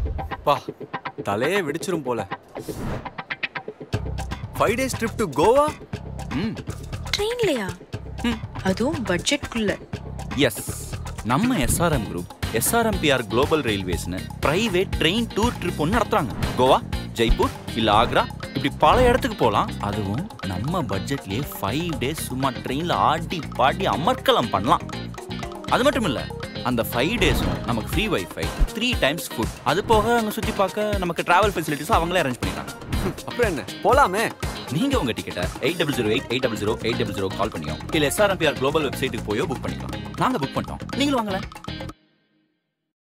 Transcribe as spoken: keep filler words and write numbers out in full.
பா தலையே வெடிச்சிரும் போல. Five days trip to Goa. ம் ட்ரெயின்லையா? அதுவும் பட்ஜெட்குள்ள. எஸ், நம்ம எஸ்ஆர்எம் குரூப் எஸ்ஆர்எம்பிஆர் குளோபல் ரயில்வேஸ்னு பிரைவேட் ட்ரெயின் டூர் ட்ரிப் ஒன்று நடத்துறாங்க. கோவா, ஜெய்ப்பூர் இல்ல ஆக்ரா, இப்படி பல இடத்துக்கு போகலாம். அதுவும் நம்ம பட்ஜெட்லயே ஃபைவ் டேஸ் சும்மா ட்ரெயின்ல ஆடி பாடி அமர்க்கலம் பண்ணலாம். அது மட்டும் இல்ல, அந்த ஃபைவ் டேஸும் நமக்கு free wifi, three times food, அது போக அங்கே சுற்றி பார்க்க நமக்கு டிராவல் ஃபெசிலிட்டிஸ் அவங்களே அரேஞ்ச் பண்ணிடுறாங்க. அப்புறம் என்ன, போலாமே. நீங்க உங்க டிக்கெட்டை eight double zero eight eight double zero eight double zero call பண்ணியோ இல்ல எஸ்ஆர்எம்பிஆர் குளோபல் வெப்சைட்டுக்கு போயோ புக் பண்ணிக்கலாம். நாங்க புக் பண்ணிட்டோம், நீங்களும் வாங்கல.